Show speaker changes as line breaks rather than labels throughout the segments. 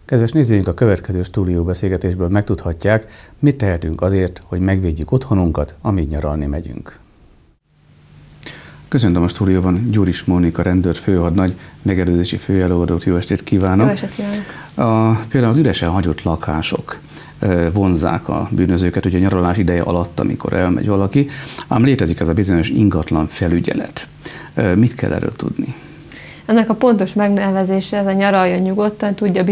Kedves nézőink, a következő stúdióbeszélgetésből megtudhatják, mit tehetünk azért, hogy megvédjük otthonunkat, amíg nyaralni megyünk. Köszöntöm a stúdióban Gyuris Mónika rendőr főhadnagy, megelőzési főjelöldöt, jó estét kívánok!
Jó estét kívánok!
Például az üresen hagyott lakások vonzzák a bűnözőket, ugye a nyaralás ideje alatt, amikor elmegy valaki, ám létezik ez a bizonyos ingatlan felügyelet. Mit kell erről tudni?
Ennek a pontos megnevezése, ez a nyaraljon nyugodtan, tudja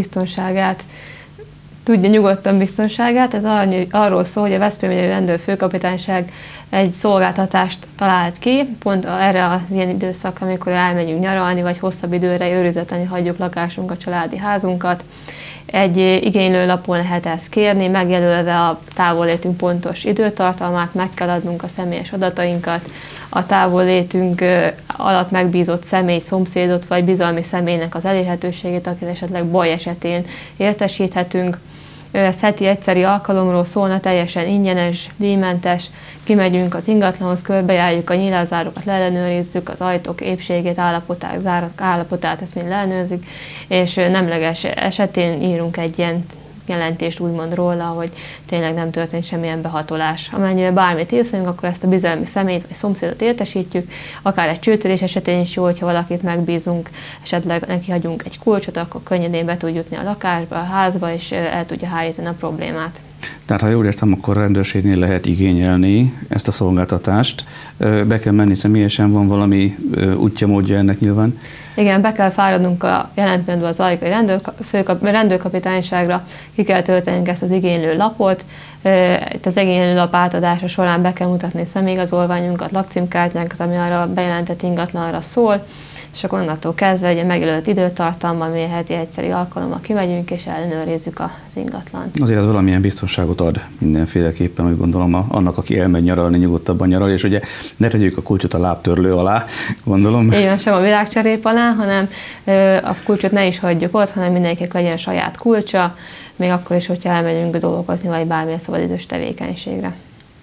nyugodtan biztonságát. Ez arról szól, hogy a Veszprém megyei rendőrfőkapitányság egy szolgáltatást talált ki, pont erre az ilyen időszak, amikor elmegyünk nyaralni, vagy hosszabb időre őrizetlenül hagyjuk lakásunkat, családi házunkat. Egy igénylőlapon lehet ezt kérni, megjelölve a távollétünk pontos időtartalmát, meg kell adnunk a személyes adatainkat, a távollétünk alatt megbízott személy, szomszédot vagy bizalmi személynek az elérhetőségét, akit esetleg baj esetén értesíthetünk. Ez heti egyszeri alkalomról szólna, teljesen ingyenes, díjmentes, kimegyünk az ingatlanhoz, körbejárjuk a nyilázárokat, leellenőrizzük, az ajtók épségét, állapotát, zárak állapotát, ezt mind leellenőrzik, és nemleges esetén írunk egy ilyen jelentést úgymond róla, hogy tényleg nem történt semmilyen behatolás. Amennyiben bármit észlelünk, akkor ezt a bizalmi személyt vagy szomszédot értesítjük, akár egy csőtörés esetén is jó, hogyha valakit megbízunk, esetleg neki hagyunk egy kulcsot, akkor könnyedén be tud jutni a lakásba, a házba, és el tudja hárítani a problémát.
Tehát, ha jól értem, akkor rendőrségnél lehet igényelni ezt a szolgáltatást. Be kell menni személyesen, van valami útja, módja ennek nyilván?
Igen, be kell fáradnunk jelen pillanatban az Ajkai rendőrkapitányságra, ki kell töltenünk ezt az igénylő lapot. Itt az igénylő lap átadása során be kell mutatni személyigazolványunkat, lakcímkártyánkat, ami arra bejelentett ingatlanra szól, és akkor onnantól kezdve egy megjelölt időtartalma, ami heti egyszeri alkalommal kimegyünk és ellenőrizzük az ingatlant. Azért
az valamilyen biztonságot ad mindenféleképpen, úgy gondolom, annak, aki elmegy nyaralni, nyugodtabban nyaral, és ugye ne tegyük a kulcsot a lábtörlő alá, gondolom.
Igen, sem a virágcserép alá, hanem a kulcsot ne is hagyjuk ott, hanem mindenkinek legyen saját kulcsa, még akkor is, hogyha elmegyünk dolgozni, vagy bármilyen szabadidős tevékenységre.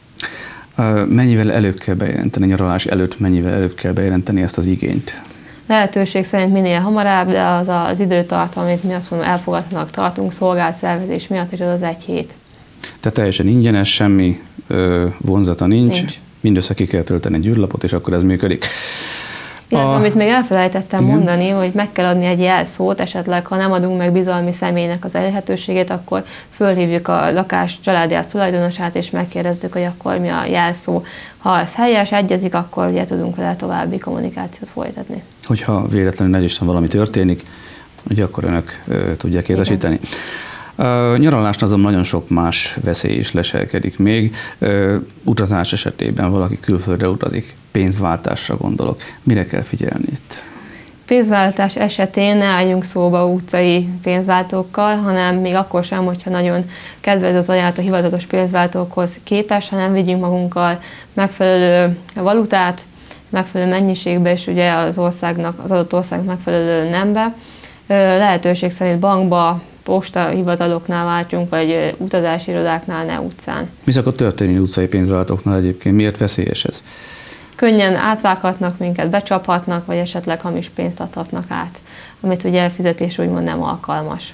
Mennyivel előbb kell bejelenteni, nyaralás előtt mennyivel előbb kell bejelenteni ezt az igényt?
Lehetőség szerint minél hamarabb, de az időtartam, amit mi azt mondom, elfogadhatónak tartunk szolgált szervezés miatt, és az egy hét.
Tehát teljesen ingyenes, semmi vonzata nincs. Mindössze ki kell tölteni egy űrlapot, és akkor ez működik.
Amit még elfelejtettem mondani, hogy meg kell adni egy jelszót, esetleg ha nem adunk meg bizalmi személynek az elérhetőségét, akkor fölhívjuk a lakás családjász tulajdonosát, és megkérdezzük, hogy akkor mi a jelszó. Ha ez helyes, egyezik, akkor ugye tudunk vele további kommunikációt folytatni. Hogyha
véletlenül ne Isten valami történik, ugye akkor önök tudják értesíteni. Nyaralást azon nagyon sok más veszély is leselkedik még. Utazás esetében valaki külföldre utazik, pénzváltásra gondolok. Mire kell figyelni itt?
Pénzváltás esetén ne álljunk szóba utcai pénzváltókkal, hanem még akkor sem, hogyha nagyon kedvező az ajánlat a hivatalos pénzváltókhoz képes, hanem vigyünk magunkkal megfelelő valutát, megfelelő mennyiségbe, és ugye az adott országnak megfelelő nembe. Lehetőség szerint bankba, postahivataloknál váltsunk, vagy utazási irodáknál, ne utcán. Mi szokott történni utcai pénzváltóknál egyébként? Miért veszélyes ez? Könnyen átvághatnak minket, becsaphatnak, vagy esetleg hamis pénzt adhatnak át, amit ugye elfizetés úgymond nem alkalmas.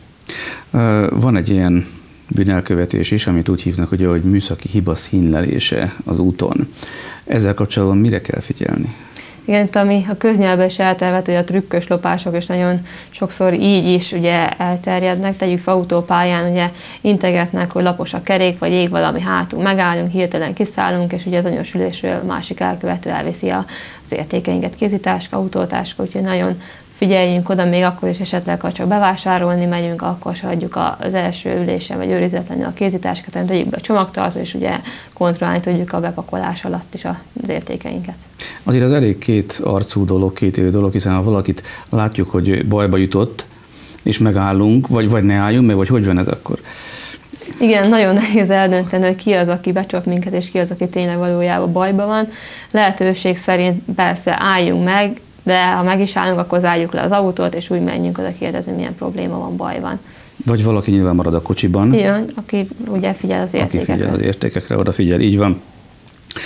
Van egy ilyen bűnelkövetés is, amit úgy hívnak, ugye, hogy műszaki hiba színlelése az úton. Ezzel kapcsolatban mire kell figyelni? Igen, ami a köznyelvben is elterjedt, hogy a trükkös lopások is nagyon sokszor így is ugye elterjednek. Tegyük fel autópályán, ugye integetnek, hogy lapos a kerék, vagy ég valami hátul, megállunk, hirtelen kiszállunk, és ugye az anyósülésről másik elkövető elviszi az értékeinket, kézitáska, autótáska, úgyhogy nagyon figyeljünk oda, még akkor is esetleg, ha csak bevásárolni megyünk, akkor se hagyjuk az első ülésen, vagy őrizetlenül a kézitáskát, hanem tegyük be a csomagtartót, és ugye kontrollálni tudjuk a bepakolás alatt is az értékeinket. Azért az elég két arcú dolog, két élő dolog, hiszen ha valakit látjuk, hogy bajba jutott, és megállunk, vagy ne álljunk meg, vagy hogy van ez akkor? Igen, nagyon nehéz eldönteni, hogy ki az, aki becsap minket, és ki az, aki tényleg valójában bajban van. Lehetőség szerint persze álljunk meg, de ha meg is állunk, akkor zárjuk le az autót, és úgy menjünk oda kérdezni, milyen probléma van, baj van. Vagy valaki nyilván marad a kocsiban. Igen, aki ugye figyel az értékekre. Aki figyel az értékekre, odafigyel, így van.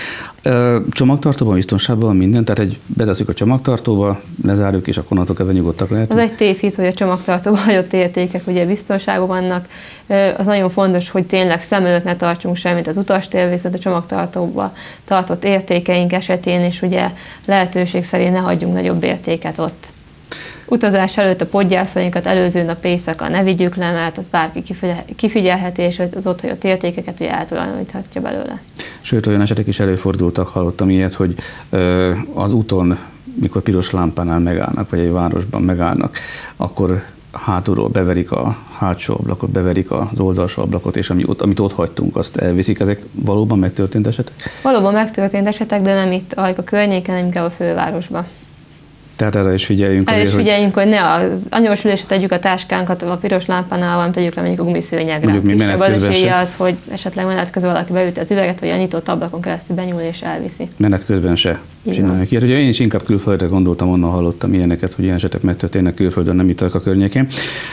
Csomagtartóban biztonságban minden, tehát beteszünk a csomagtartóba, lezárjuk, és akkor onnantól kezdve nyugodtak lehetünk.
Az egy tévhit, hogy a csomagtartóban hagyott értékek ugye biztonságban vannak. Az nagyon fontos, hogy tényleg szem előtt ne tartsunk semmit az utastér, viszont a csomagtartóba tartott értékeink esetén is ugye lehetőség szerint ne hagyjunk nagyobb értéket ott. Utazás előtt a podgyászainkat előző nap éjszaka ne vigyük le, mert az bárki kifigyelheti, és az ott hagyott értékeket ugye eltulajdoníthatja belőle. Sőt,
olyan esetek is előfordultak, hallottam ilyet, hogy az úton, mikor piros lámpánál megállnak, vagy egy városban megállnak, akkor hátulról beverik a hátsó ablakot, beverik az oldalsó ablakot, és amit ott hagytunk, azt elviszik. Ezek valóban megtörtént esetek?
Valóban megtörtént esetek, de nem itt a környéken, hanem inkább a fővárosban.
Tehát erre is figyeljünk.
Erre is figyeljünk, hogy ne az anyósülésre tegyük a táskánkat a piros lámpánál, hanem tegyük le mondjuk a gumiszőnyegre.
Mondjuk
kisebb az esélye az, hogy esetleg menet közben valaki beüti az üveget, vagy a nyitott ablakon keresztül benyúl és elviszi.
Menet közben se csináljuk ilyet. Ugye én is inkább külföldre gondoltam, onnan hallottam ilyeneket, hogy ilyen esetek megtörténnek külföldön, nem itt a környékén.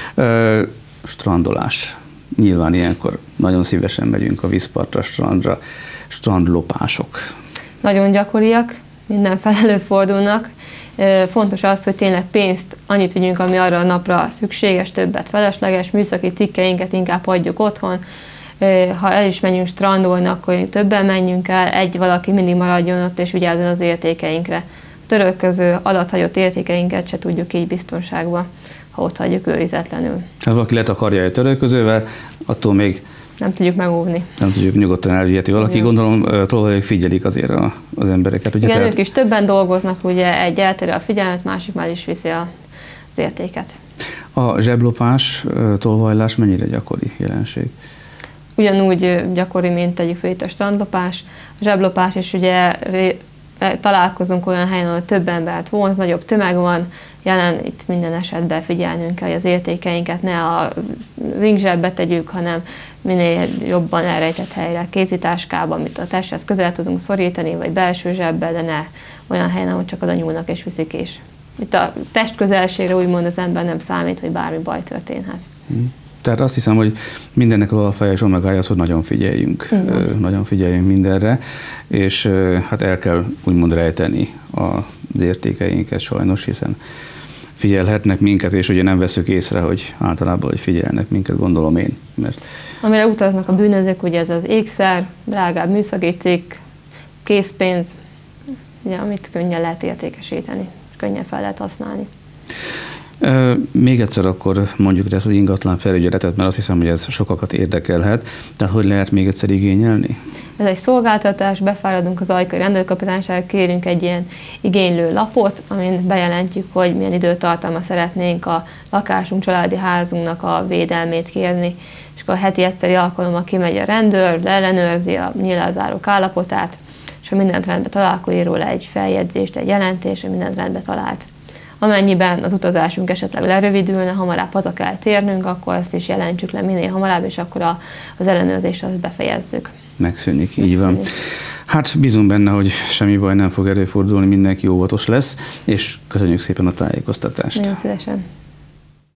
Strandolás. Nyilván ilyenkor nagyon szívesen megyünk a vízpartra, strandra. Strandlopások.
Nagyon gyakoriak, mindenfel előfordulnak. Fontos az, hogy tényleg pénzt annyit vigyünk, ami arra a napra szükséges, többet felesleges, műszaki cikkeinket inkább hagyjuk otthon. Ha el is menjünk strandolni, akkor többen menjünk el, egy valaki mindig maradjon ott és vigyázzon az értékeinkre. A törölköző alathagyott értékeinket se tudjuk így biztonságban, ha ott hagyjuk őrizetlenül.
Hát valaki letakarja egy törölközővel, attól még
nem tudjuk megóvni.
Nem tudjuk nyugodtan elviheti valaki. Igen. Gondolom, tolvajok figyelik azért az embereket. Ugye?
Igen, ők is többen dolgoznak, ugye egy elterül a figyelmet, másik már is viszi az értéket.
A zseblopás, tolvajlás mennyire gyakori jelenség?
Ugyanúgy gyakori, mint tegyük fel itt a strandlopás. A zseblopás is ugye találkozunk olyan helyen, ahol több embert vonz, nagyobb tömeg van, jelen itt minden esetben figyelnünk kell, hogy az értékeinket ne a ringzsebbe tegyük, hanem minél jobban elrejtett helyre, kézitáskában, amit a testhez közel tudunk szorítani, vagy belső zsebbe, de ne olyan helyen, ahol csak oda nyúlnak és viszik is. Itt a test közelségre úgymond az ember nem számít, hogy bármi baj történhet.
Tehát azt hiszem, hogy mindennek az alfája és omegája az, hogy nagyon figyeljünk. Nagyon figyeljünk mindenre, és hát el kell úgymond rejteni az értékeinket sajnos, hiszen figyelhetnek minket, és ugye nem veszük észre, hogy általában hogy figyelnek minket, gondolom én. Mert
amire utaznak a bűnözők, ugye ez az ékszer, drágább műszaki cikk, készpénz, ugye, amit könnyen lehet értékesíteni, könnyen fel lehet használni.
Még egyszer akkor mondjuk ezt az ingatlan felügyeletet, mert azt hiszem, hogy ez sokakat érdekelhet. Tehát hogy lehet még egyszer igényelni?
Ez egy szolgáltatás, befáradunk az ajkai rendőrkapitányságra, kérünk egy ilyen igénylő lapot, amin bejelentjük, hogy milyen időtartalma szeretnénk a lakásunk, családi házunknak a védelmét kérni, és akkor a heti egyszeri alkalommal kimegy a rendőr, leellenőrzi a nyílázárok állapotát, és ha mindent rendben talál, akkor ír róla egy feljegyzést, egy jelentést, hogy mindent rendben talált. Amennyiben az utazásunk esetleg lerövidülne, hamarabb haza kell térnünk, akkor ezt is jelentsük le minél hamarabb, és akkor az ellenőrzést azt befejezzük.
Megszűnik, így van. Hát bízunk benne, hogy semmi baj nem fog előfordulni, mindenki óvatos lesz, és köszönjük szépen a tájékoztatást.
Nagyon szívesen.